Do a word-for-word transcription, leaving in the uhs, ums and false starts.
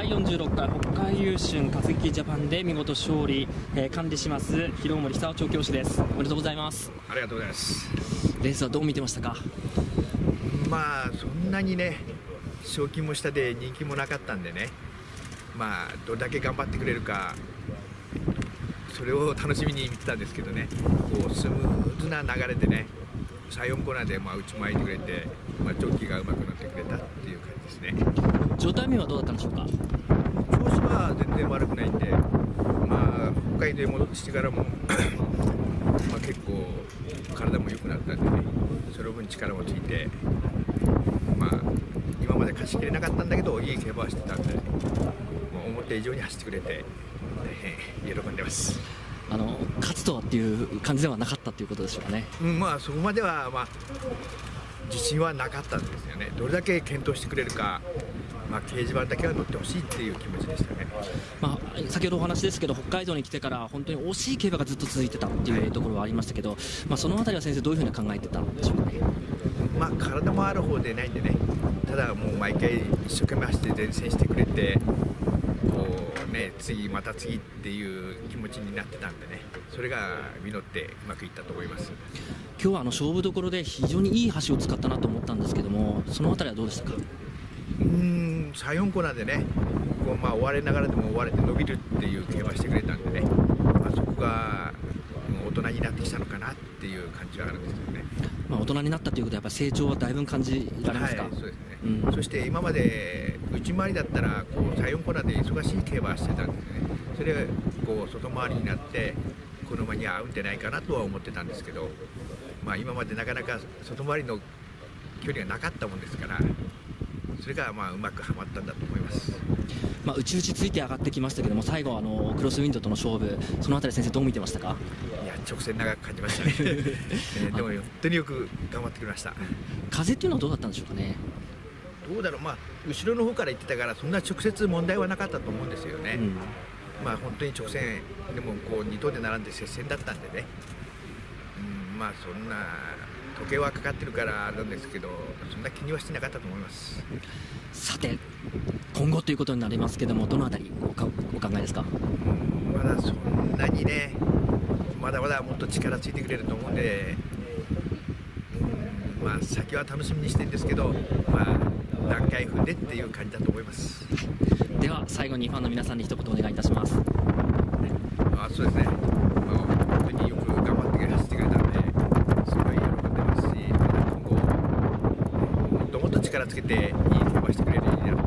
だいよんじゅうろっかい北海優春活劇ジャパンで見事勝利、えー、管理します広森久夫調教師です。おめでとうございます。 ありがとうございます。 レースはどう見てましたか？ まあそんなにね、賞金も下で人気もなかったんでね、まあどれだけ頑張ってくれるか、それを楽しみに見てたんですけどね、こうスムーズな流れでね、さん、よんコーナーでまあ内回りてくれて、まあ、ジョッキーがうまく乗ってくれたっていう感じですね。 状態面はどうだったんでしょうか？ 調子は全然悪くないんで、まあ、北海道へ戻ってきてからもまあ結構体も良くなったんでね、その分力もついて、まあ、今まで勝ちきれなかったんだけどいい競馬はしてたんで、もう思った以上に走ってくれて大変喜んでます。 あの勝つとはっていう感じではなかったということでしょうかね。 うん、まあそこまでは、まあ、自信はなかったんですよね。どれだけ検討してくれるか、まあ、掲示板だけは乗ってほしいっていう気持ちでしたね。まあ、先ほどお話ですけど、北海道に来てから本当に惜しい競馬がずっと続いてたっていうところはありましたけど、まあ、そのあたりは先生どういうふうに考えてたんでしょうかね。 まあ、体もある方でないんでね、ただもう毎回一生懸命走って前線してくれて、こうね、次また次っていう気持ちになってたんでね、それが実ってうまくいったと思います。 今日はあの勝負どころで非常にいい橋を使ったなと思ったんですけども、そのあたりはどうでしたか？ うーん、さん、よんコーナーでね、こうまあ追われながらでも追われて伸びるっていう競馬してくれたんでね、まあ、そこが大人になってきたのかなっていう感じはあるんですよね。 まあ、大人になったということはやっぱり成長はだいぶ感じられますか？ はい、そうですね、 うん、 そして今まで内回りだったらこうさん、よんコーナーで忙しい競馬してたんですよね。それがこう外回りになってこの馬には合うんじゃないかなとは思ってたんですけど、まあ、今までなかなか外回りの距離がなかったもんですから、それがまあうまくはまったんだと思います。 まあ、内々ついて上がってきましたけども、最後あのクロスウィンドとの勝負、そのあたり先生どう見てましたか？ いや、直線長く感じましたね、えー、でも本当によく頑張ってくれました。 風っていうのはどうだったんでしょうかね。 どうだろう、まあ、後ろの方から行ってたからそんな直接問題はなかったと思うんですよね。うん、まあ、本当に直線でもこうに頭で並んで接戦だったんでね、うん、まあそんな時計はかかってるからあれなんですけど、そんな気にはしてなかったと思います。 さて今後ということになりますけども、どのあたりお考えですか？ うん、まだそんなにね、まだまだもっと力ついてくれると思うんで、うん、まあ先は楽しみにしてるんですけど、まあ段階踏んでっていう感じだと思います。 では最後にファンの皆さんに一言お願いいたします。 あ、そうですね、まあ、本当によく頑張って走ってくれたんで、すごい喜んでますし、今後もっともっと力つけていい競馬してくれるようになる